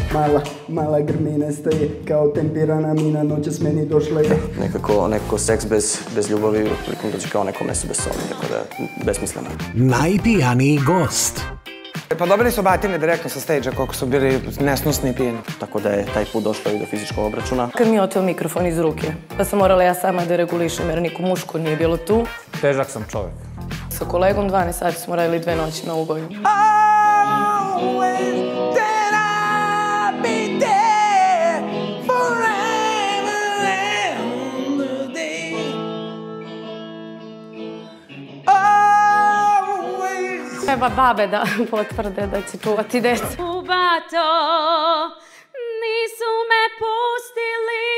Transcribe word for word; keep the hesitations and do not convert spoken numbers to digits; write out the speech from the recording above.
Mala, mala grmina staje kao tempirana mina, noćas meni došla je. Nekako, nekako seks bez, bez ljubavi prikom dođe kao neko meso bez soli, tako da je besmisleno. Najpijaniji gost. Pa dobili su batine direktno sa stage-a koliko su bili nesnosni i pijeni. Tako da je taj put došlo i do fizičkog obračuna. Kad mi je oteo mikrofon iz ruke, pa sam morala ja sama da regulišem jer niko muško nije bilo tu. Težak sam čovjek. Sa kolegom dvanaest sati smo radili dve noći na uboju. Treba babe da potvrde da će čuvati decu. U bato nisu me pustili.